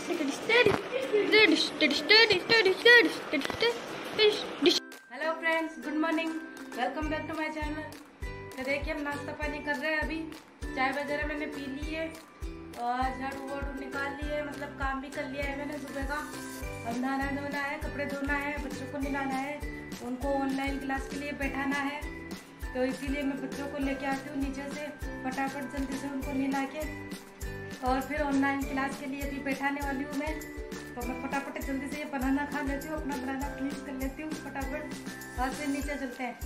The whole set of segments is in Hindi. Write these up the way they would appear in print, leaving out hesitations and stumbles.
Hello friends, good morning, welcome back to my channel. तो देखिए हम नाश्ता पानी कर रहे हैं। अभी चाय वगैरह मैंने पी ली है और झाड़ू वाड़ू निकाल लिए, मतलब काम भी कर लिया है मैंने सुबह का। अब नहाना धोना है, कपड़े धोना है, बच्चों को नहलाना है, उनको ऑनलाइन क्लास के लिए बैठाना है। तो इसीलिए मैं बच्चों को लेके आती हूँ नीचे से, फटाफट जल्दी से उनको नहला के और फिर ऑनलाइन क्लास के लिए भी बैठाने वाली हूँ मैं। तो मैं फटाफट जल्दी से ये बनाना खा लेती हूँ, अपना बनाना फिनिश कर लेती हूँ फटाफट और फिर नीचे चलते हैं।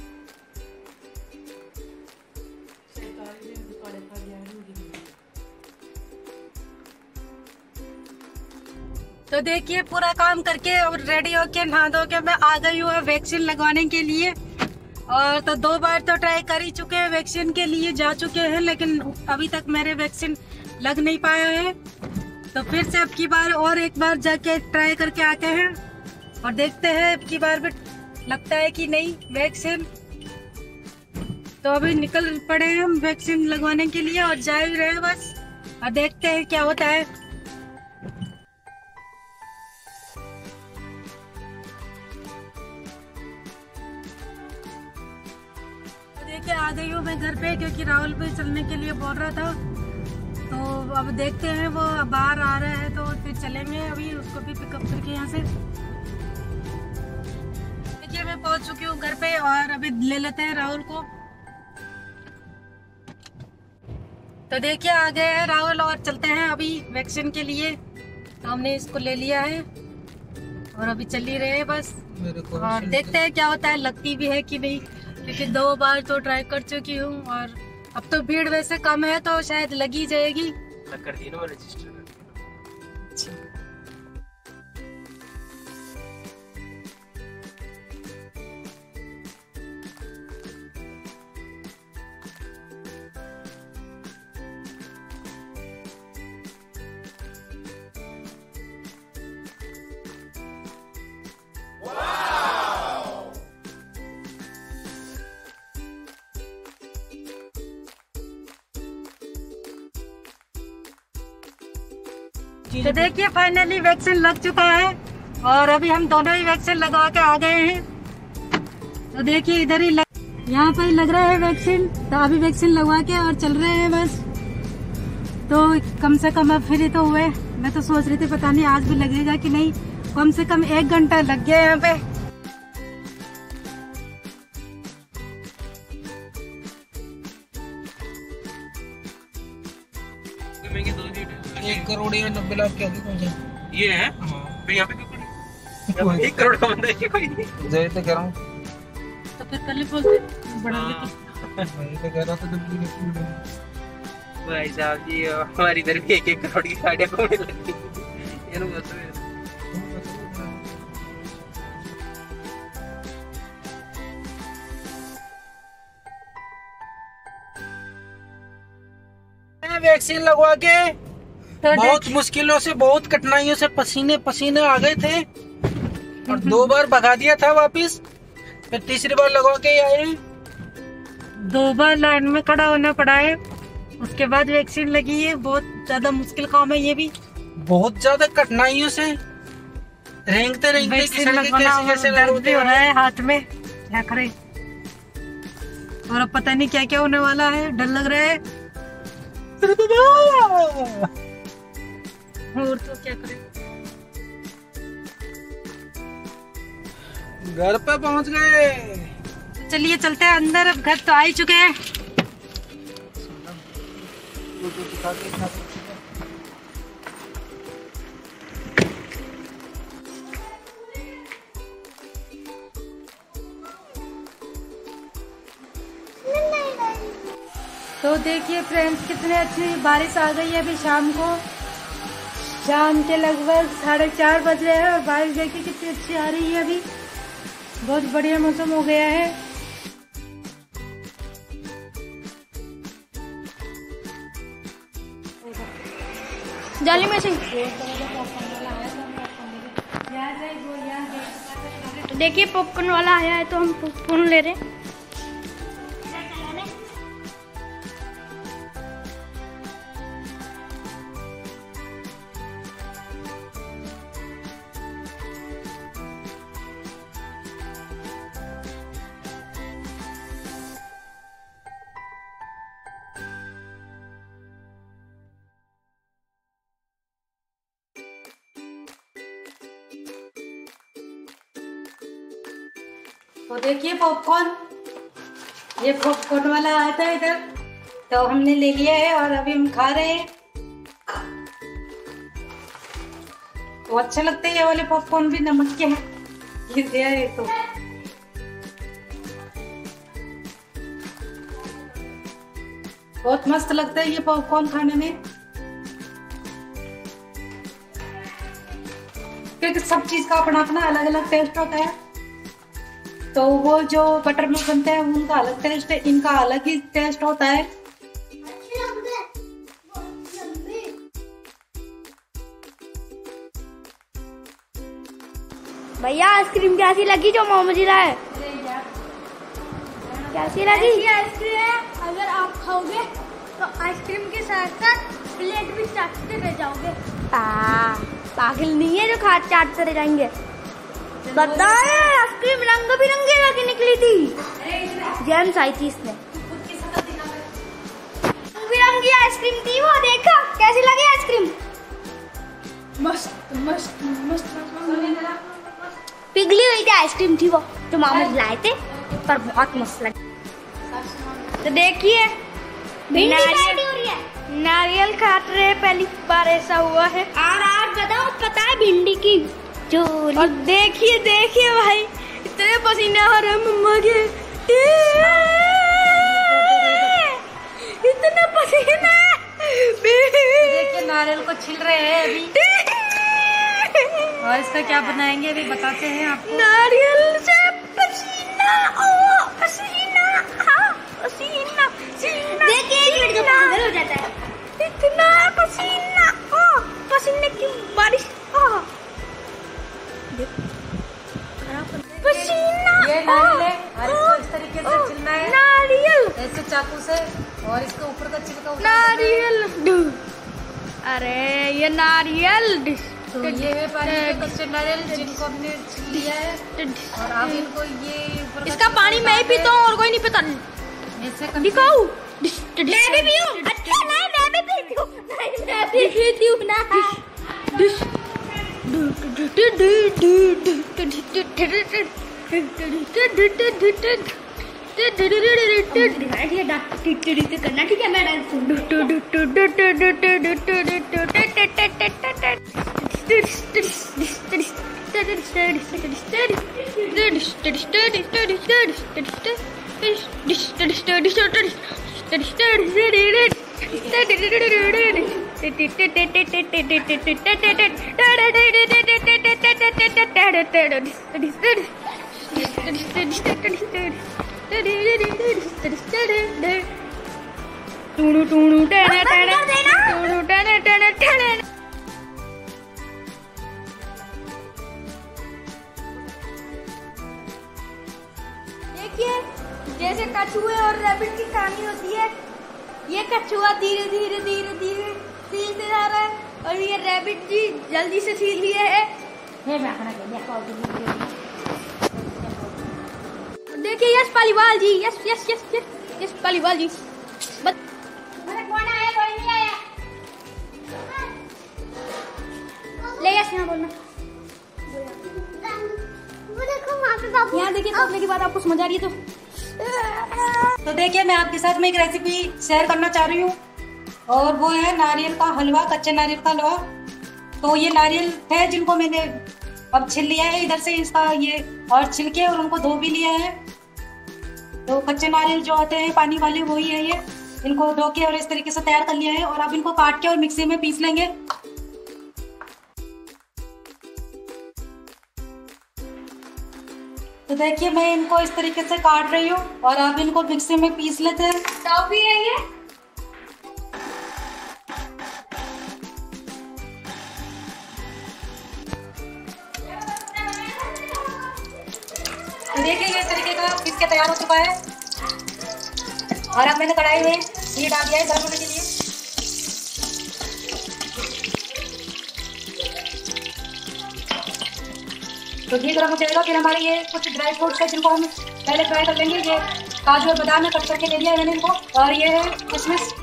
तो देखिए पूरा काम करके और रेडी होके नहा धो के मैं आ गई हूँ वैक्सीन लगवाने के लिए। और तो 2 बार तो ट्राई कर ही चुके हैं, वैक्सीन के लिए जा चुके हैं, लेकिन अभी तक मेरे वैक्सीन लग नहीं पाया है। तो फिर से अब की बार और एक बार जाके ट्राई करके आते हैं और देखते हैं अब की बार भी लगता है कि नहीं वैक्सीन। तो अभी निकल पड़े हैं हम वैक्सीन लगवाने के लिए और जा ही रहे हैं बस, और देखते हैं क्या होता है। तो देखिए आ गई हूँ मैं घर पे, क्योंकि राहुल भी चलने के लिए बोल रहा था। तो अब देखते हैं, वो बाहर आ रहा है तो फिर चलेंगे अभी उसको भी पिकअप करके यहाँ से। देखिए मैं पहुंच चुकी हूँ घर पे और अभी ले लेते हैं राहुल को। तो देखिए आ गए हैं राहुल और चलते हैं अभी वैक्सीन के लिए। तो हमने इसको ले लिया है और अभी चल ही रहे हैं बस, और देखते हैं क्या होता है, लगती भी है कि नहीं, क्योंकि 2 बार तो ट्राई कर चुकी हूँ। और अब तो भीड़ वैसे कम है तो शायद लगी जाएगी। कर दी ना मैं रजिस्टर। तो देखिए फाइनली वैक्सीन लग चुका है और अभी हम दोनों ही वैक्सीन लगा के आ गए हैं। तो देखिए इधर ही यहाँ पर ही लग रहा है वैक्सीन। तो अभी वैक्सीन लगवा के और चल रहे हैं बस। तो कम से कम अब फ्री तो हुए। मैं तो सोच रही थी पता नहीं आज भी लगेगा कि नहीं, कम से कम 1 घंटा लग गया यहाँ पे। 1 करोड़ या 90 लाख के आगे पहुंचे ये है। फिर यहाँ पे क्यों 1 करोड़ का बंदा है कोई नहीं। जय तो कह रहा हूँ, तो फिर कल ही बोलते बड़ा तो कह रहा था। भाई साहब जी हमारी इधर भी 1 करोड़ की गाड़ियाँ घूमने लगती है। वैक्सीन लगवा के बहुत मुश्किलों से, बहुत कठिनाइयों से पसीने पसीने आ गए थे और 2 बार भगा दिया था वापिस, फिर तीसरी बार लगवा के आए। 2 बार लाइन में खड़ा होना पड़ा है, उसके बाद वैक्सीन लगी है। बहुत ज्यादा मुश्किल काम है ये भी, बहुत ज्यादा कठिनाइयों से रेंगते रेंगते कैसे दर्द भी हो रहा है हाथ में रहे। और अब पता नहीं क्या क्या होने वाला है, डर लग रहा है। और तो क्या करें, घर पे पहुंच गए। चलिए चलते हैं अंदर, अब घर तो आ ही चुके हैं। तो देखिए फ्रेंड्स कितनी अच्छी बारिश आ गई है अभी शाम को। शाम के लगभग 4:30 बज रहे हैं और बारिश देखिए कितनी अच्छी आ रही है। अभी बहुत बढ़िया मौसम हो गया है। जाली में से देखिए पॉपकॉर्न वाला आया है तो हम पॉपकॉर्न ले रहे हैं। तो देखिए पॉपकॉर्न, ये पॉपकॉर्न वाला आया था इधर, तो हमने ले लिया है और अभी हम खा रहे हैं। तो अच्छे लगते हैं ये वाले पॉपकॉर्न भी, नमक के हैं ये दिया है तो। बहुत मस्त लगता है ये पॉपकॉर्न खाने में, क्योंकि सब चीज का अपना अपना अलग अलग टेस्ट होता है। तो वो जो बटर मिल्क बनते हैं उनका अलग टेस्ट है, इनका अलग ही टेस्ट होता है। भैया आइसक्रीम कैसी लगी जो मोमो जी लाए? कैसी लगी? आइसक्रीम है, अगर आप खाओगे तो आइसक्रीम के साथ साथ प्लेट भी चाटते रह जाओगे। पागल नहीं है जो खा चाटते रह जाएंगे। बताए आइसक्रीम रंग बिरंगी लगी निकली थी, जेम्स आई थी इसमें, रंग बिरंगी आइसक्रीम थी वो। देखा कैसी लगी आइसक्रीम? मस्त मस्त मस्त। पिघली हुई थी आइसक्रीम थी वो, जो मामा लाए थे, पर बहुत मस्त लगी। तो देखिए नारियल काट रहे, पहली बार ऐसा हुआ है। और आज बताओ पता है भिंडी की चोली। और देखिए देखिए भाई, इतने पसीने आ रहे मम्मा के, इतना पसीना। देखिए नारियल को छिल रहे हैं अभी, और इसका क्या बनाएंगे अभी बताते हैं आपको। नारियल से पसीना, ओ पसीना, हाँ पसीना, पसीना। देखिए हो जाता है, इतना पसीना, ओ पसीने की बारिश, पसीना। ये नारियल है और इसको इस तरीके से छिलना है, नारियल ऐसे चाकू से, और इसके ऊपर का छिलका नारियल। अरे ये नारियल, तो ये है पानी के कच्चे नारियल जिनको हमने छिल लिया है, और अब इनको ये ऊपर इसका पानी मैं ही पीता हूँ और कोई नहीं पीता। दिखाओ, मैं भी पीऊँ? अच्छा नहीं, मैं भी पीती हूँ, मैं भी पीती हूँ ना। करना ठीक है, मैं देखिए जैसे कछुए और रैबिट की कहानी होती है, ये कछुआ धीरे धीरे धीरे धीरे सीलते जा रहा है, और ये रैबिट जी जल्दी से सील लिए है। देखिए Yash Paliwal ji, yes yes yes yes Yash Paliwal ji, कौन आया कोई नहीं आया, ले यश यहाँ बोलना। यहाँ देखिए बोलने की बात आपको समझ आ रही है तो देखिए मैं आपके साथ में एक रेसिपी शेयर करना चाह रही हूँ, और वो है नारियल का हलवा, कच्चे नारियल का हलवा। तो ये नारियल थे जिनको मैंने अब छिल लिया है इधर से, इसका ये और छिलके, और उनको धो भी लिया है। तो कच्चे नारियल जो आते हैं पानी वाले वही है ये, इनको धो के और इस तरीके से तैयार कर लिया है, और अब इनको काट के और मिक्सी में पीस लेंगे। तो देखिए मैं इनको इस तरीके से काट रही हूँ, और अब इनको मिक्सी में पीस लेते हैं। टॉफी है ये, देखिए ये इस तरीके का पीस के तैयार हो चुका है, और अब मैंने कढ़ाई में घी डाल दिया है गर्म होने के लिए। तो घी गर्म हो जाएगा, फिर हमारे ये कुछ ड्राई फ्रूट्स है जिनको हम पहले फ्राई कर लेंगे। ये काजू और बादाम में कट करके ले लिया है मैंने इनको, और ये है किशमिश।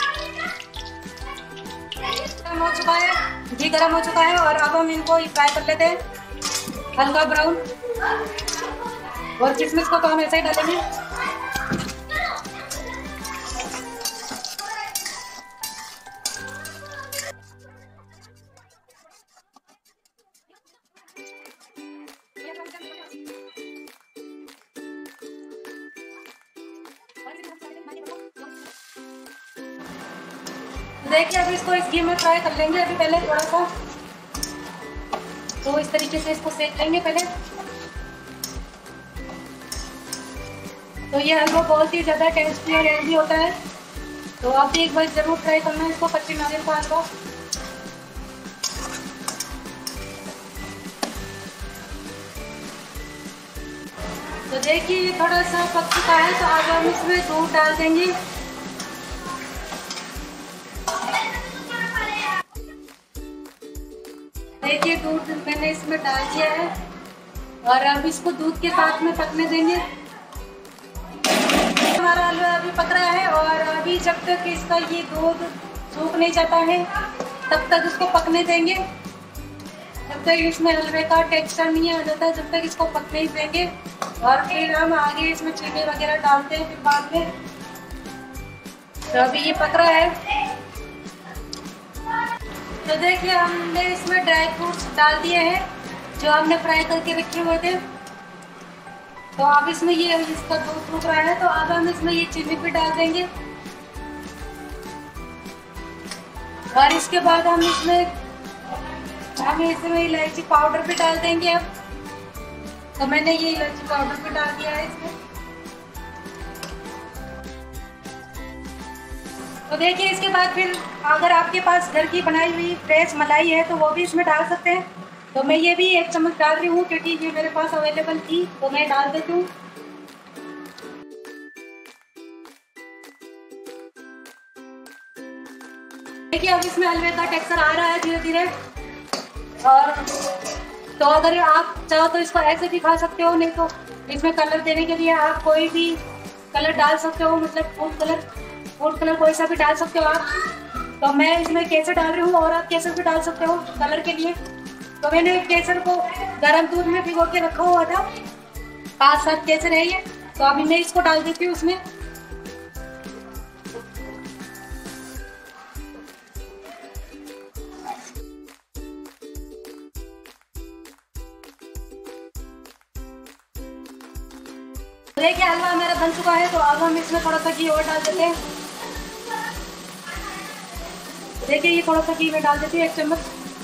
गर्म हो चुका है, घी गर्म हो चुका है, और अब हम इनको फ्राई कर लेते हैं हल्का ब्राउन। और किशमिश को तो हम ऐसे ही डालेंगे। देखिए अब इसको इस घी में फ्राई कर लेंगे अभी पहले थोड़ा सा। तो इस तरीके से इसको सेक लेंगे पहले। तो ये हलवा बहुत ही ज़्यादा टेस्टी और हेल्दी होता है, तो आप भी एक बार ज़रूर ट्राई करना इसको, कच्चे नारियल का हलवा। तो देखिए ये थोड़ा सा पक चुका है, तो अब हम इसमें दूध डाल देंगे। देखिए दूध मैंने इसमें डाल दिया है और अब इसको दूध के साथ में पकने देंगे। हमारा हलवा अभी पक रहा है और अभी जब तक इसका ये दूध सूख नहीं जाता है तब तक इसको पकने देंगे। जब तक इसमें हलवे का टेक्सचर नहीं आ जाता जब तक इसको पकने ही देंगे। और फिर हम आगे इसमें चीनी वगैरह डालते हैं फिर बाद में। तो अभी ये पक रहा है। तो देखिए हमने इसमें ड्राई फ्रूट्स डाल दिए हैं जो हमने फ्राई करके रखे हुए थे। तो अब इसमें ये इसका दूध सूख रहा है, तो अब हम इसमें ये चीनी भी डाल देंगे। और इसके बाद हम इसमें इलायची पाउडर भी डाल देंगे। अब तो मैंने ये इलायची पाउडर भी डाल दिया है इसमें। तो देखिए इसके बाद फिर अगर आपके पास घर की बनाई हुई फ्रेश मलाई है तो वो भी इसमें डाल सकते हैं। तो मैं ये भी 1 चम्मच डाल रही हूँ क्योंकि ये मेरे पास अवेलेबल थी, तो मैं डाल देती हूँ। देखिए अब इसमें हलवे का टेक्सचर आ रहा है धीरे धीरे। और तो अगर आप चाहो तो इसको ऐसे भी खा सकते हो, नहीं तो इसमें कलर देने के लिए आप कोई भी कलर डाल सकते हो, मतलब फूड कलर कोई सा भी डाल सकते हो आप। तो मैं इसमें केसर डाल रही हूँ और आप केसर भी डाल सकते हो कलर के लिए। तो मैंने केसर को गर्म दूध में भिगो के रखा हुआ था, 5-7 केसर है ये। तो अभी मैं इसको डाल देती हूँ उसमें। देखिए हलवा मेरा बन चुका है, तो अब हम इसमें थोड़ा सा घी और डाल देते हैं। देखिए ये थोड़ा सा घी में डाल देते हैं 1 चम्मच।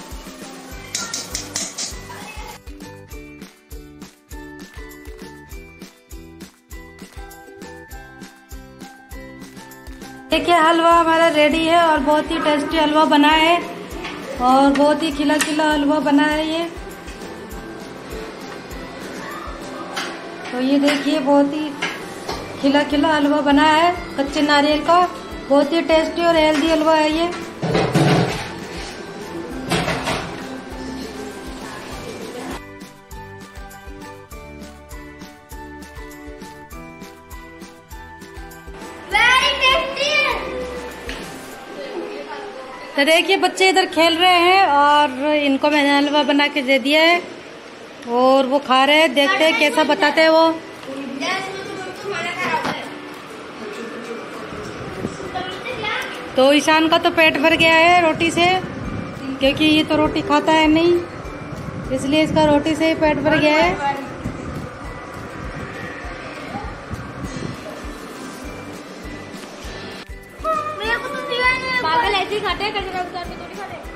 देखिए हलवा हमारा रेडी है और बहुत ही टेस्टी हलवा बना है और बहुत ही खिला खिला हलवा बना है ये। तो ये देखिए बहुत ही खिला खिला हलवा बना है कच्चे नारियल का, बहुत ही टेस्टी और हेल्दी हलवा है ये। तो देखिए बच्चे इधर खेल रहे हैं और इनको मैंने हलवा बना के दे दिया है और वो खा रहे हैं। देखते हैं कैसा बताते हैं वो। तो ईशान का तो पेट भर गया है रोटी से, क्योंकि ये तो रोटी खाता है नहीं, इसलिए इसका रोटी से ही पेट भर गया है। पागल ऐसे ही खाते हैं, कचरा उतार के थोड़ी खाते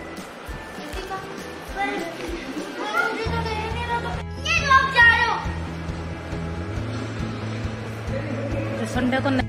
हैं। संडे को